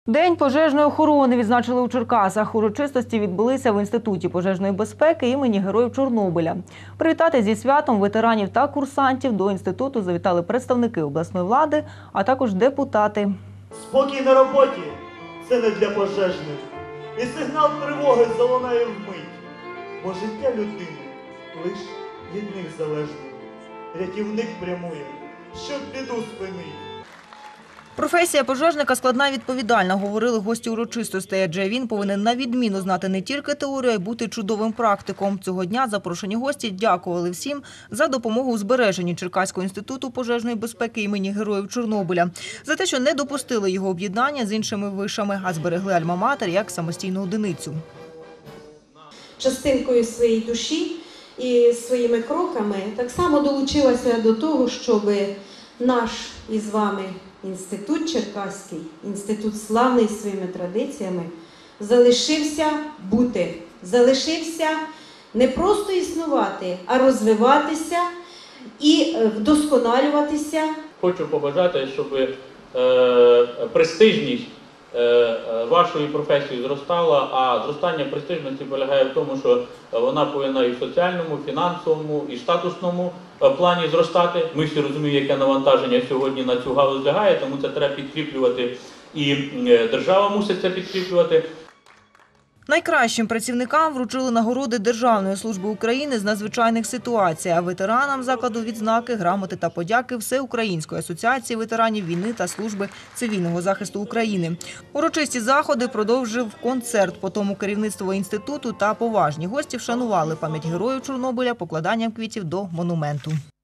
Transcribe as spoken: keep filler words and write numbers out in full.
День пожежної охорони відзначили у Черкасах. Урочистості відбулися в Інституті пожежної безпеки імені Героїв Чорнобиля. Привітати зі святом ветеранів та курсантів до інституту завітали представники обласної влади, а також депутати. Спокій на роботі – це не для пожежних. І сигнал тривоги залунає вмить. Бо життя людини лиш від них залежно. Рятівник прямує, щоб біду спинить. Професія пожежника складна і відповідальна, говорили гості урочистостей, адже він повинен на відміну знати не тільки теорію, а й бути чудовим практиком. Цього дня запрошені гості дякували всім за допомогу у збереженні Черкаського інституту пожежної безпеки імені Героїв Чорнобиля, за те, що не допустили його об'єднання з іншими вишами, а зберегли альма-матер як самостійну одиницю. Частинкою своєї душі і своїми кроками так само долучилася до того, щоб наш із вами інститут Черкаський, інститут славний своїми традиціями, залишився бути, залишився не просто існувати, а розвиватися і вдосконалюватися. Хочу побажати, щоб е, престижність е, вашої професії зростала, а зростання престижності полягає в тому, що вона повинна і в соціальному, фінансовому, і статусному плані зростати. Ми всі розуміємо, яке навантаження сьогодні на цю галузь лягає, тому це треба підкріплювати, і держава мусить це підкріплювати. Найкращим працівникам вручили нагороди Державної служби України з надзвичайних ситуацій, а ветеранам закладу відзнаки, грамоти та подяки Всеукраїнської асоціації ветеранів війни та служби цивільного захисту України. Урочисті заходи продовжив концерт. Потім керівництво інституту та поважні гості вшанували пам'ять Героїв Чорнобиля покладанням квітів до монументу.